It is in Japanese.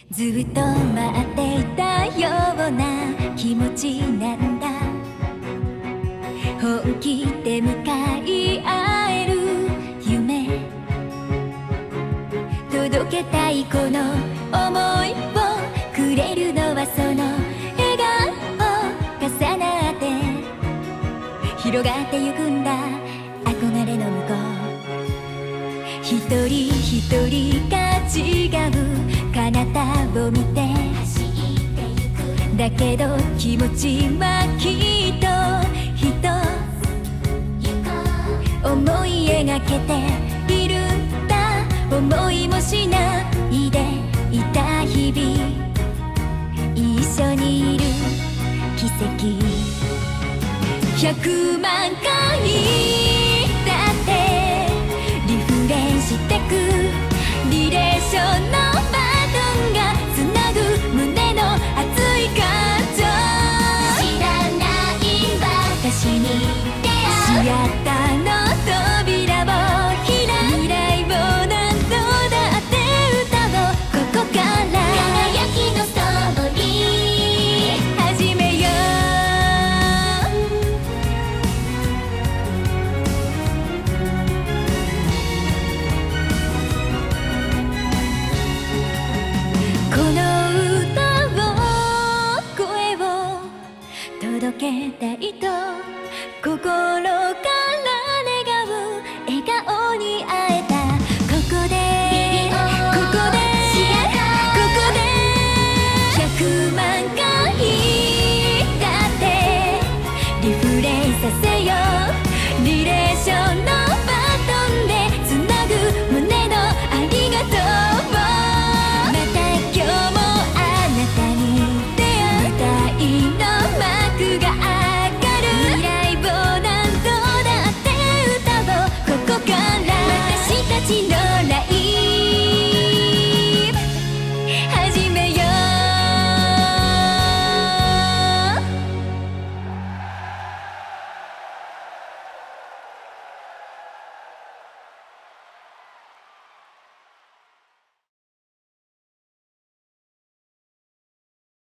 ずっと待っていたような気持ちなんだ。本気で向かい合える夢、届けたいこの想いをくれるのはその笑顔重なって広がってゆくんだ憧れの向こう。一人一人が違う彼方を見て走ってゆく。だけど気持ちはきっと一つ思い描けているんだ。思いもしないでいた日々、一緒にいる奇跡。100万回だってリフレイしてくリレーションのバトンがつなぐ胸の熱い感情。知らない私に出会うシアターの扉を開く。未来を何度だって歌おう。ここから輝きのストーリー始めよう。この歌を声を届けたいと